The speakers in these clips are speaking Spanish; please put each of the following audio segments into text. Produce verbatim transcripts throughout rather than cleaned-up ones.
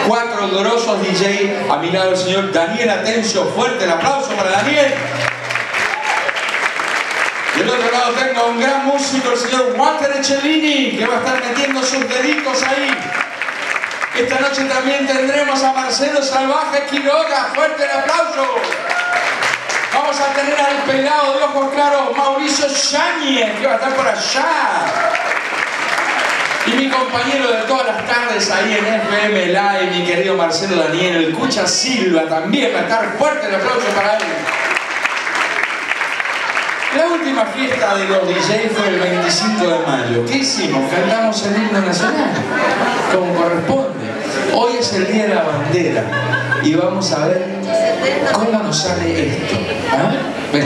Cuatro grosos D J. A mi lado el señor Daniel Atencio. Fuerte el aplauso para Daniel. Del otro lado tengo a un gran músico, el señor Walter Ecellini, que va a estar metiendo sus deditos ahí. Esta noche también tendremos a Marcelo Salvaje Quiroga. Fuerte el aplauso. Vamos a tener al pelado de ojos claros Mauricio Yáñez, que va a estar por allá. Y mi compañero de todas las tardes ahí en F M Live, mi querido Marcelo Daniel, el Cucha Silva, también va a estar. Fuerte el aplauso para él. La última fiesta de los D J fue el veinticinco de mayo. ¿Qué hicimos? Cantamos el himno nacional, como corresponde. Hoy es el Día de la Bandera y vamos a ver cómo nos sale esto. ¿Ah? Ven.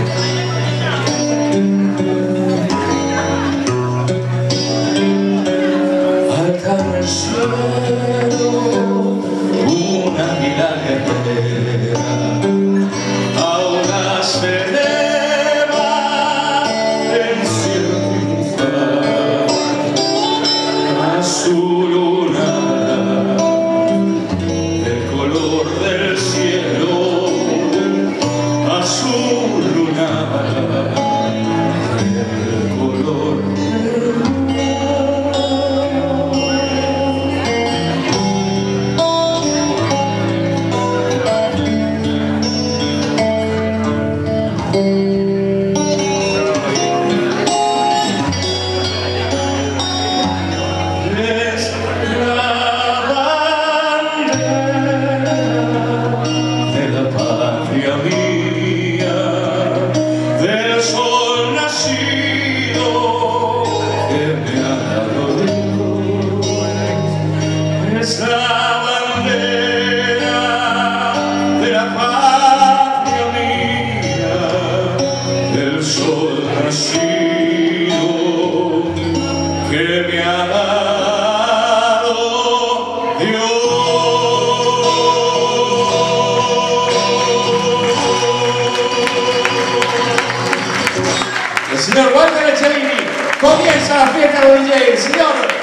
Alta en el suelo, una mirada entera, ahora se su luna, el color del cielo, azul luna, el color que me ha dado Dios. El señor Walter Ecellini comienza la fiesta de D J. Señor